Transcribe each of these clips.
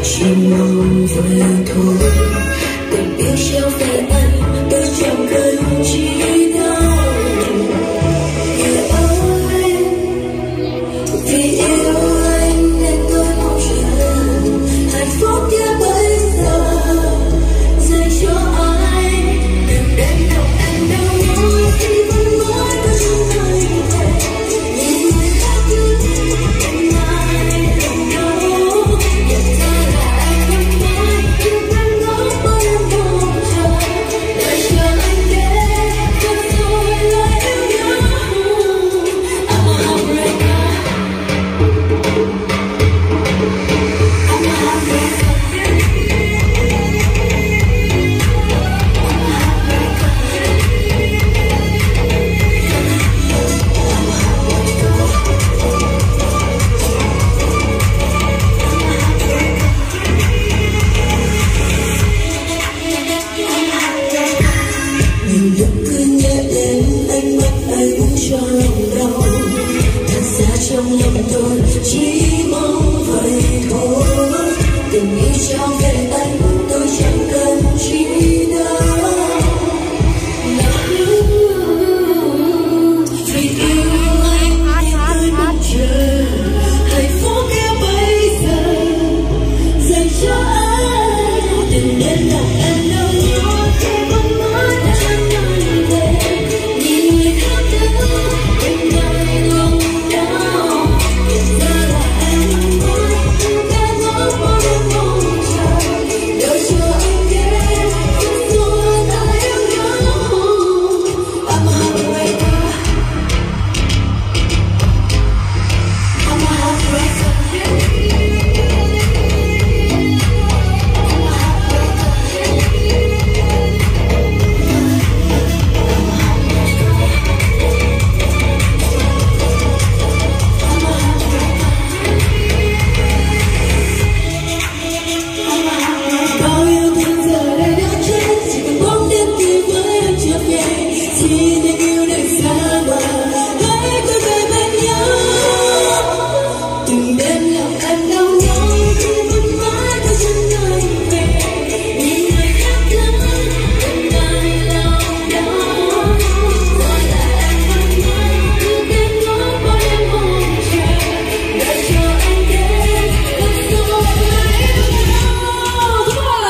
chỉ mong về thôi. Tình yêu trao về anh tôi chẳng cần chi đâu. Người ơi, vì yêu anh nên tôi mong chờ hạnh phúc kia bây giờ dành cho anh. Đừng đến đâu anh đâu nói khi vẫn mãi có trong đời về. Nhìn người khác cứ bên ai lòng đâu. Nhận ra là anh không mãi nhưng anh ngỡ bao em mong chờ. Đợi chờ anh đến thật rồi lại yêu nhau. I'm a heartbreaker. I'm a heartbreaker. Nhiều lúc cứ nhớ đến ánh mắt anh cho lòng đau. Thật ra trong lòng tôi chỉ mong vậy thôi. Tình yêu trao về anh tôi chẳng cần chi đâu. Vì yêu anh nên tôi mong chờ hạnh phúc kia bây giờ dành cho anh. Đừng đến lòng anh đâu nhớ khi vẫn mãi đã chẳng nơi về. Nhìn người khác đứng bên ai lòng đau. Nhận ra là anh không mãi nhưng đã ngỡ bao em mong chờ. Đợi chờ anh đến thật rồi lại yêu nhau. I'm a heartbreaker. I'm a heartbreaker. Bao yêu thương giờ đây đã chết, chỉ còn bóng đêm tìm với anh trở về. Xin anh yêu đừng xa bờ, hãy quay về bên nhau. Đừng đến lòng anh đau nhói khi vẫn mãi có chân nơi về. Nhìn người khác đứng bên ai lòng đau. Rồi là anh không mãi nhưng em ngỡ bao em mong chờ. Đợi chờ anh đến thật rồi lại yêu nhau.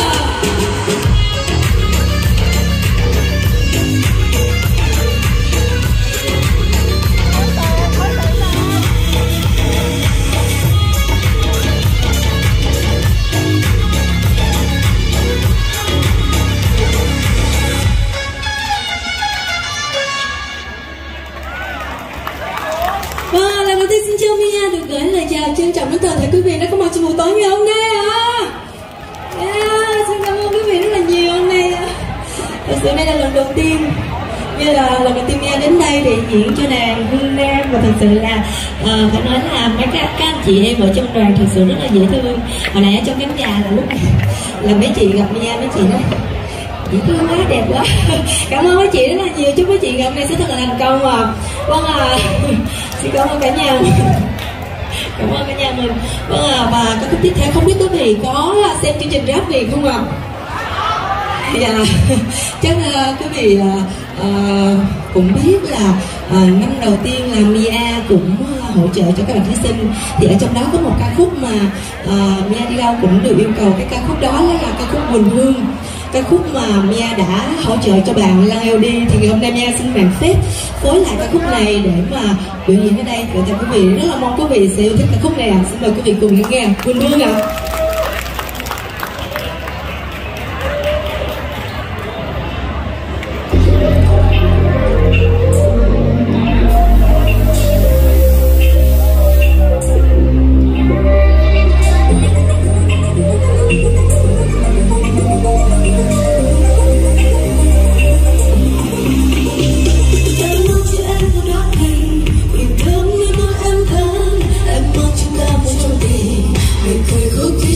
Vâng, lần đầu tiên xin chào Mia được gửi lời chào trân trọng đến toàn thể quý vị đã có mặt trong buổi tối ngày hôm nay ạ. Xin cảm ơn quý vị rất là nhiều hôm nay. Thật sự đây là lần đầu tiên, như là lần đầu tiên Mia đến đây để diễn cho đàn Hương Nam, và thật sự là phải nói là mấy các anh chị em ở trong đoàn thật sự rất là dễ thương. Hồi nãy ở trong cánh nhà là lúc là mấy chị gặp Mia, mấy chị nói dễ thương quá, đẹp quá. Cảm ơn mấy chị rất là nhiều, chúc mấy chị ngày hôm nay sẽ thật là thành công ạ. Vâng xin cảm ơn cả nhà. Cảm ơn cả nhà mình. Vâng và có cái tiếp theo không biết quý vị có xem chương trình Rap Việt không ạ? Dạ chắc là quý vị cũng biết là năm đầu tiên là Mia cũng hỗ trợ cho các bạn thí sinh, thì ở trong đó có một ca khúc mà Mia đi đâu cũng được yêu cầu. Cái ca khúc đó là ca khúc Quỳnh Hương, ca khúc mà Mia đã hỗ trợ cho bạn Lan LD. Thì ngày hôm nay Mia xin bạn phép phối lại ca khúc này để mà biểu diễn ở đây. Vậy thì quý vị rất là mong quý vị sẽ yêu thích ca khúc này ạ. Xin mời quý vị cùng nghe Quỳnh Hương ạ. Em mong chúng ta một trong tình, hãy cười khúc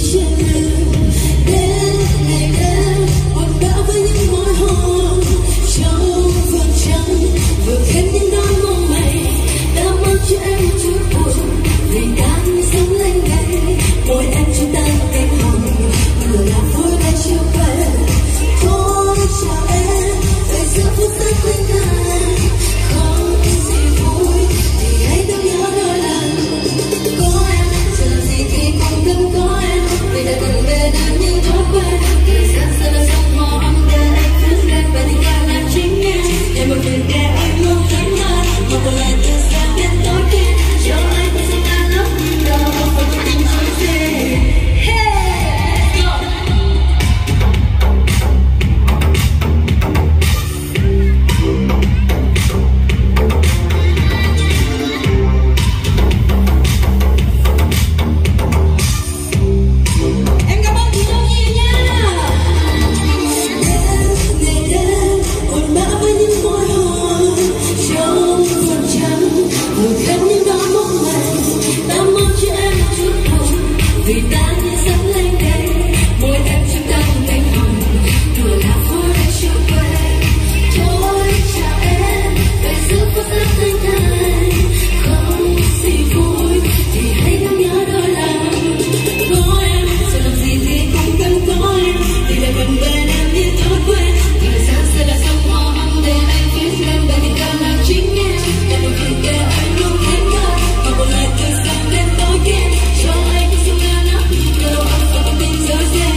vì ta như sắp lên đây, mỗi em chúng ta một cánh hồng, vừa là phố đã trôi qua. Thôi chào em, về giữa phố rất thanh thản, không gì vui thì hãy ngắm nhớ đôi lòng. Có em, giờ làm gì thì cũng cần có em, vì là gần bên em như thói quen. Thời gian sẽ là sông hoa hồng để anh viết lên bài tình ca là chính em. Em một khi để anh luôn thấy ngờ, và một lời từ sáng đến tối đen, cho anh sự ngăn nắp đầu óc và con tim rối ren.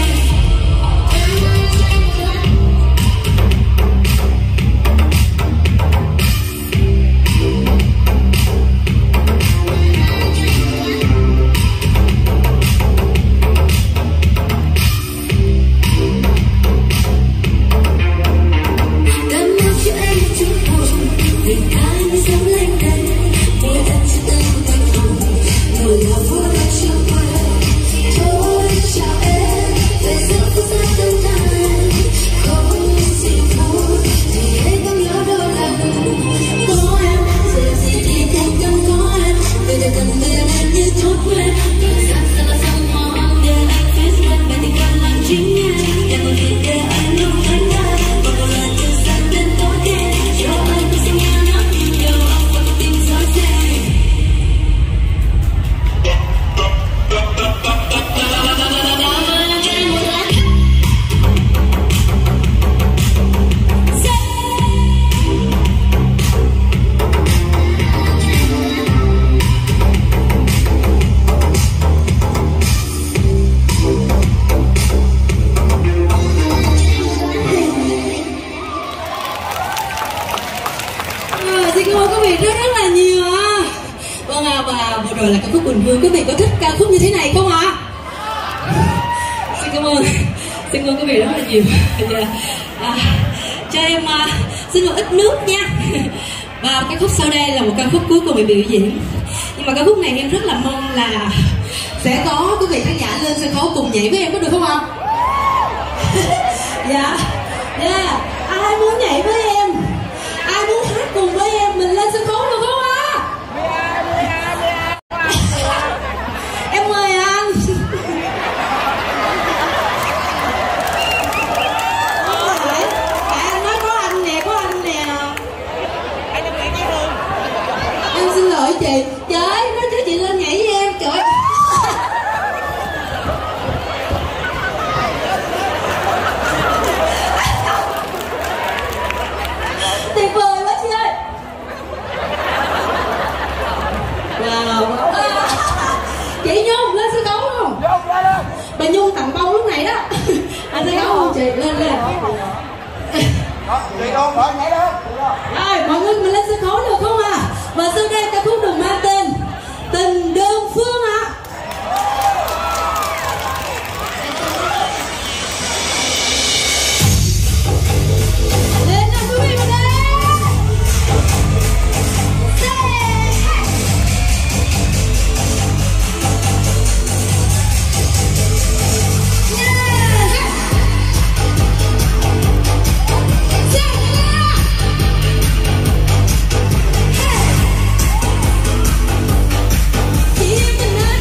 Xin cảm ơn quý vị rất là nhiều ạ. Vâng ạ, và vừa rồi là ca khúc Quỳnh Hương. Quý vị có thích ca khúc như thế này không ạ? Xin cảm ơn quý vị rất là nhiều. Cho em xin một ít nước nha. Và ca khúc sau đây là một ca khúc cuối cùng mình biểu diễn. Nhưng mà ca khúc này em rất là mong là sẽ có quý vị khán giả lên sân khấu cùng nhảy với em, có được không ạ? Dạ. Ai muốn nhảy với em, ai muốn hát cùng với em, mình lên sân khấu được không ạ? Em mời anh. Anh nói có anh nè. Em xin lỗi chị. Trời ơi, nói chứ chị lên nhảy với em. Trời ơi. Tuyệt vời quá chị ơi. Wow. Chị Nhung lên sân khấu không? Bà Nhung tặng bông lúc này đó. Lên sân khấu không chị? Lên. Chị luôn rồi, nhảy đó. Rồi, mọi người mình lên sân khấu được không ạ? Và sau đây ca khúc được mang tên Tình Đơn Phương ạ. Lên nào quý vị vào đây. Keep the night.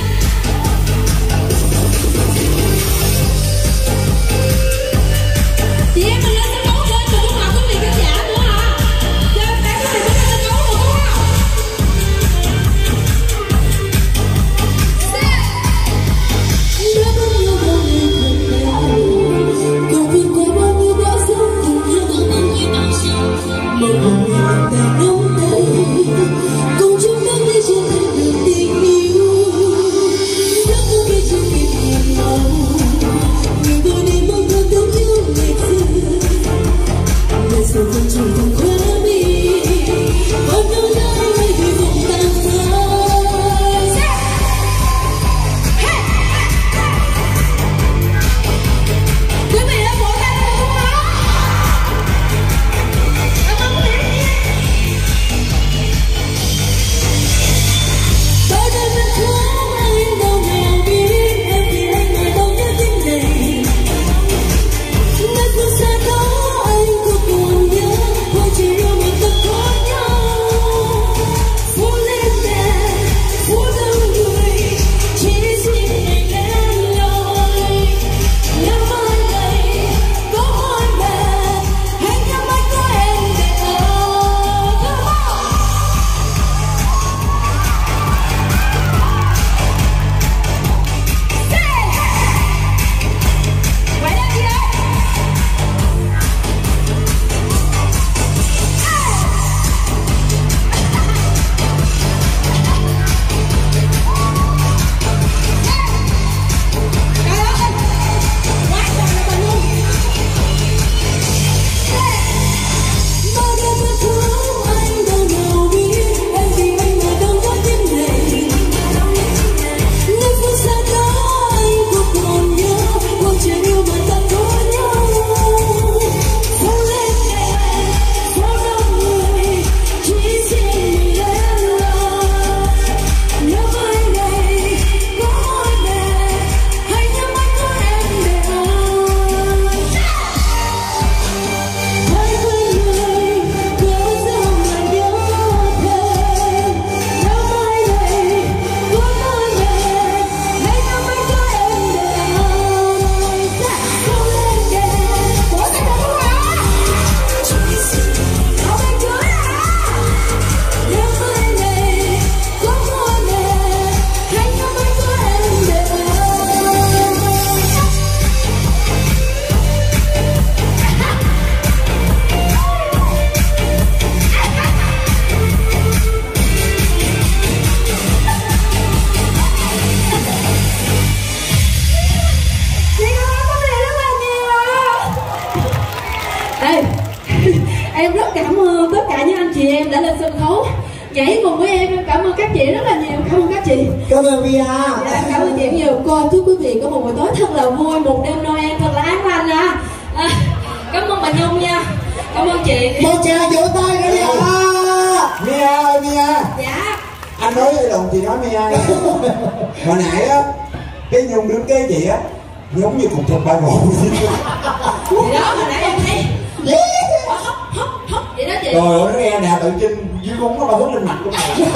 nhảy cùng với em cảm ơn các chị rất là nhiều. Cảm ơn các chị. Cảm ơn Via. Dạ, cảm ơn chị nhiều. Cô thưa quý vị có một buổi tối thật là vui, một đêm Noel thật là an lành cảm ơn bà Nhung nha. Cảm ơn chị. Một tràng vỗ tay nữa nha. Mia ơi Mia. Dạ. Anh nói với đồng chị nói Mia nè. Hồi nãy á cái Nhung đứng kế chị á giống như cùng trong ba ngộ. Thì đó hồi nãy em thấy hấp vậy đó chị. Trời ơi nó nghe nè tự trên dưới bóng nó ba hướng lên mặt của mày.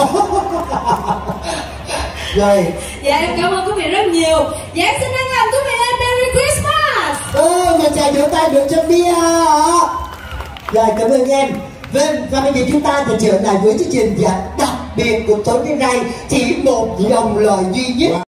Rồi. Dạ em cảm ơn quý vị rất nhiều. Dạ em xin hân hạnh quý vị ơi, Merry Christmas. Một tràng vỗ tay được cho Via. Rồi cảm ơn em. Vâng, và bây giờ chúng ta sẽ trở lại với chương trình đặc biệt của tối nay, chỉ một dòng lời duy nhất.